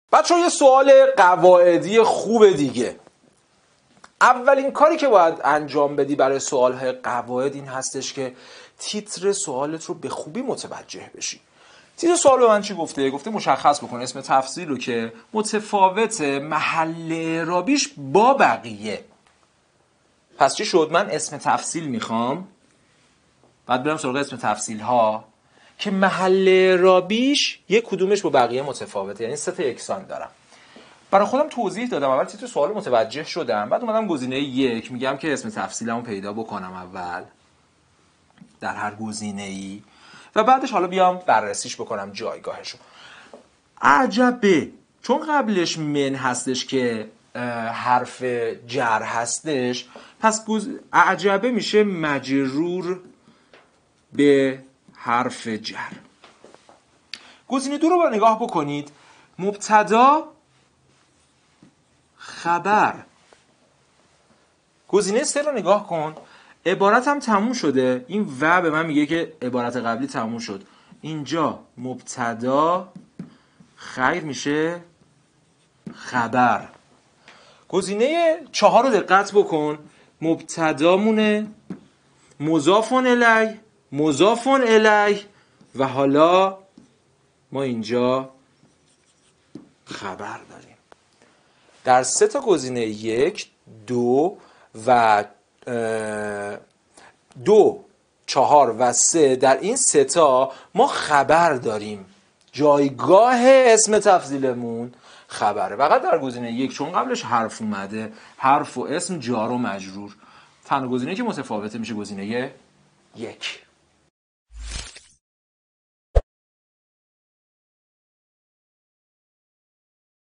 بچه‌ها یه سوال قواعدی خوب دیگه. اولین کاری که باید انجام بدی برای سوال‌های قواعد این هستش که تیتر سوالت رو به خوبی متوجه بشی. تیتر سوال به من چی گفته؟ گفته مشخص بکن اسم تفضیل رو که متفاوت محل اعرابیش با بقیه. پس چی شد؟ من اسم تفضیل میخوام، بعد برم سراغ اسم تفضیل ها که محل اعرابیش یک کدومش با بقیه متفاوته، یعنی سه تا یکسان دارم. برای خودم توضیح دادم، اول تیتر سوال متوجه شدم، بعد اومدم گزینه 1 میگم که اسم تفضیلمو پیدا بکنم اول در هر گزینه‌ای و بعدش حالا بیام بررسیش بکنم جایگاهشو. عجبه، چون قبلش من هستش که حرف جر هستش، پس عجبه میشه مجرور به حرف جر. گزینه 2 رو نگاه بکنید، مبتدا خبر. گزینه 3 رو نگاه کن، عبارت هم تموم شده، این و به من میگه که عبارت قبلی تموم شد، اینجا مبتدا خیر میشه خبر. گزینه 4 رو دقت بکن، مبتدامونه مضافون الی مضافون الی و حالا ما اینجا خبر داریم. در 3 تا گزینه 1 2 و 2 4 و 3 در این 3 تا ما خبر داریم، جایگاه اسم تفضیلمون خبره. فقط در گزینه 1 چون قبلش حرف اومده، حرف و اسم جار و مجرور، تنها گزینه‌ای که متفاوته میشه گزینه 1.